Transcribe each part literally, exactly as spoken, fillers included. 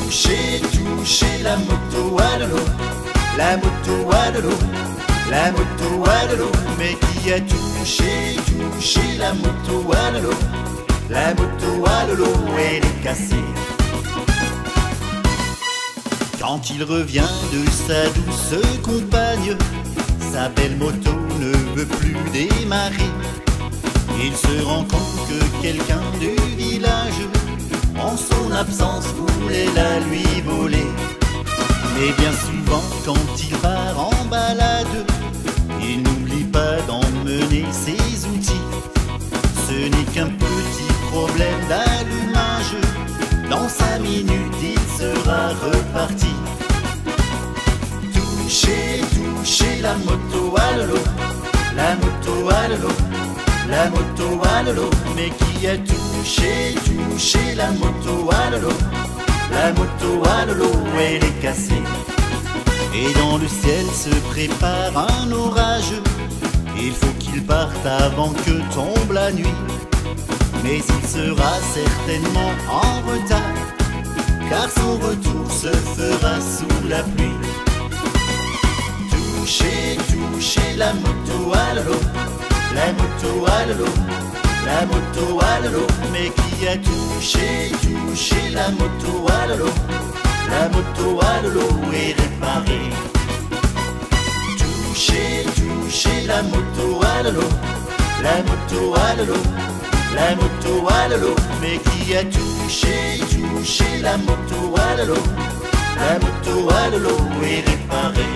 touché, touché la moto à Lolo, la moto à Lolo, la moto à Lolo. Mais qui a touché, touché la moto à Lolo, la moto à Lolo, elle est cassée. Quand il revient de sa douce compagne, sa belle moto ne veut plus démarrer. Il se rend compte que quelqu'un du village, en son absence, voulait la lui voler. Mais bien souvent, quand il part en balade, il n'oublie pas d'emmener ses outils. Ce n'est qu'un petit problème d'allumage, dans cinq minutes il sera reparti. Touché, touché la moto à Lolo, la moto à Lolo, la moto à Lolo. Mais qui a touché, touché la moto à Lolo, la moto à Lolo, elle est cassée. Et dans le ciel se prépare un orage, il faut qu'il parte avant que tombe la nuit. Mais il sera certainement en retard, car son retour se fera sous la pluie. Touché, touché la moto à Lolo, la moto à Lolo, la moto à Lolo. Mais qui a touché, touché la moto à Lolo, la moto à Lolo est réparée. Touché, touché la moto à Lolo, la moto à Lolo, la moto à Lolo. Mais qui a touché, touché la moto à Lolo, la moto à Lolo est réparée.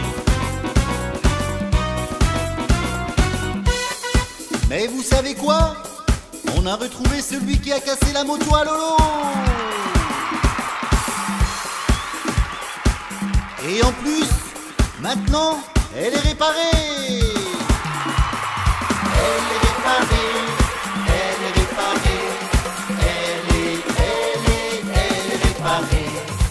Mais vous savez quoi? On a retrouvé celui qui a cassé la moto à Lolo. Et en plus, maintenant, elle est réparée. Elle est réparée, elle est réparée, elle est, elle est, elle est réparée.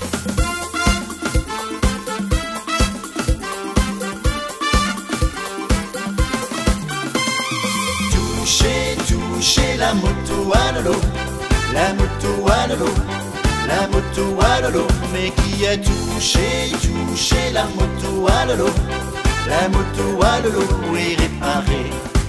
Touché, touché la moto à Lolo, la moto à Lolo, la moto à Lolo. Mais qui a touché, touché la moto à Lolo, la moto à Lolo est réparée.